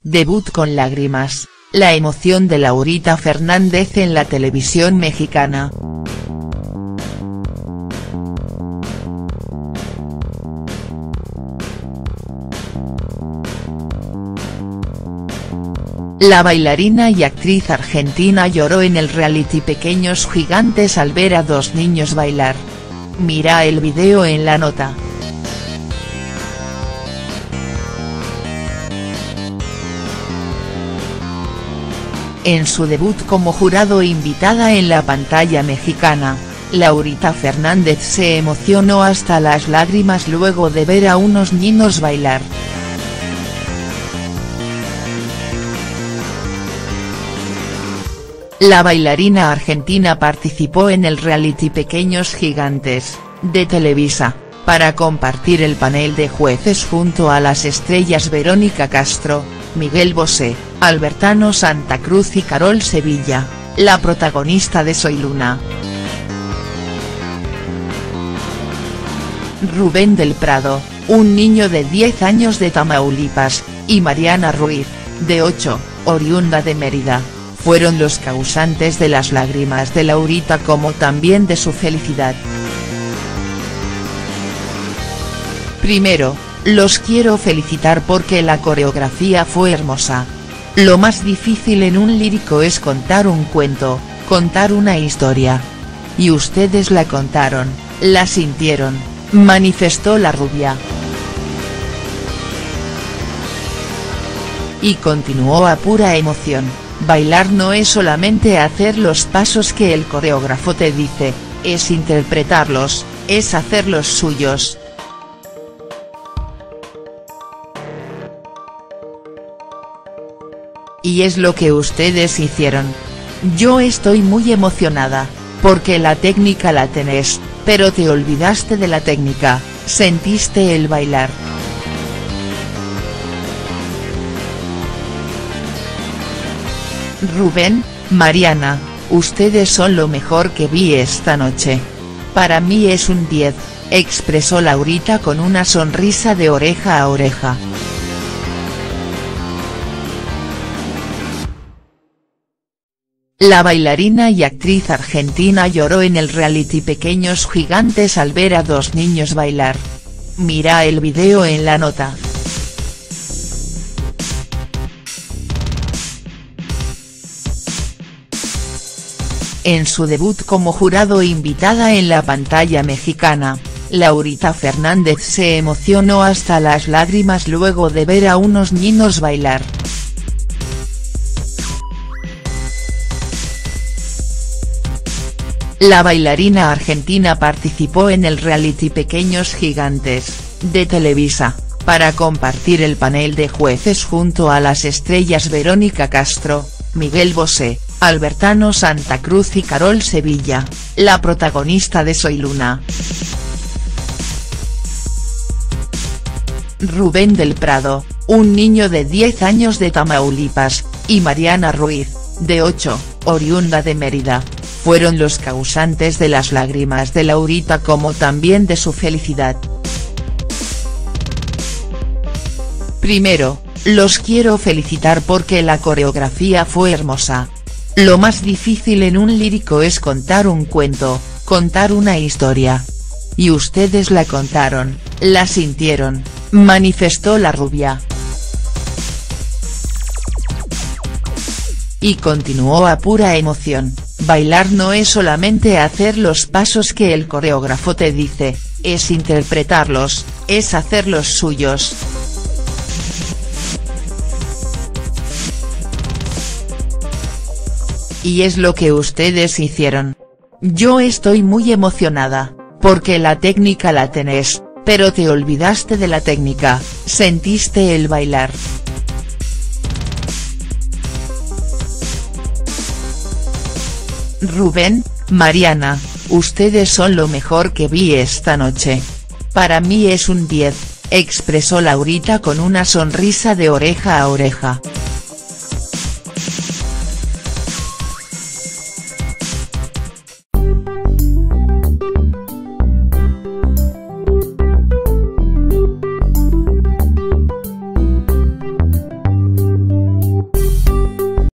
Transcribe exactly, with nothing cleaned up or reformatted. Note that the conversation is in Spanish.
Debut con lágrimas, la emoción de Laurita Fernández en la televisión mexicana. La bailarina y actriz argentina lloró en el reality Pequeños Gigantes al ver a dos niños bailar. Mira el video en la nota. En su debut como jurado invitada en la pantalla mexicana, Laurita Fernández se emocionó hasta las lágrimas luego de ver a unos niños bailar. La bailarina argentina participó en el reality Pequeños Gigantes, de Televisa, para compartir el panel de jueces junto a las estrellas Verónica Castro, Miguel Bosé, Albertano Santa Cruz y Carol Sevilla, la protagonista de Soy Luna. Rubén del Prado, un niño de diez años de Tamaulipas, y Mariana Ruiz, de ocho, oriunda de Mérida, fueron los causantes de las lágrimas de Laurita como también de su felicidad. Primero, los quiero felicitar porque la coreografía fue hermosa. Lo más difícil en un lírico es contar un cuento, contar una historia. Y ustedes la contaron, la sintieron, manifestó la rubia. Y continuó a pura emoción. Bailar no es solamente hacer los pasos que el coreógrafo te dice, es interpretarlos, es hacerlos suyos. Y es lo que ustedes hicieron. Yo estoy muy emocionada, porque la técnica la tenés, pero te olvidaste de la técnica, sentiste el bailar. Rubén, Mariana, ustedes son lo mejor que vi esta noche. Para mí es un diez, expresó Laurita con una sonrisa de oreja a oreja. La bailarina y actriz argentina lloró en el reality Pequeños Gigantes al ver a dos niños bailar. Mira el video en la nota. En su debut como jurado invitada en la pantalla mexicana, Laurita Fernández se emocionó hasta las lágrimas luego de ver a unos niños bailar. La bailarina argentina participó en el reality Pequeños Gigantes, de Televisa, para compartir el panel de jueces junto a las estrellas Verónica Castro, Miguel Bosé, Albertano Santa Cruz y Carol Sevilla, la protagonista de Soy Luna. Rubén del Prado, un niño de diez años de Tamaulipas, y Mariana Ruiz, de ocho, oriunda de Mérida, fueron los causantes de las lágrimas de Laurita como también de su felicidad. Primero, los quiero felicitar porque la coreografía fue hermosa. Lo más difícil en un lírico es contar un cuento, contar una historia. Y ustedes la contaron, la sintieron, manifestó la rubia. Y continuó a pura emoción. Bailar no es solamente hacer los pasos que el coreógrafo te dice, es interpretarlos, es hacerlos suyos. Y es lo que ustedes hicieron. Yo estoy muy emocionada, porque la técnica la tenés, pero te olvidaste de la técnica, sentiste el bailar. Rubén, Mariana, ustedes son lo mejor que vi esta noche. Para mí es un diez, expresó Laurita con una sonrisa de oreja a oreja.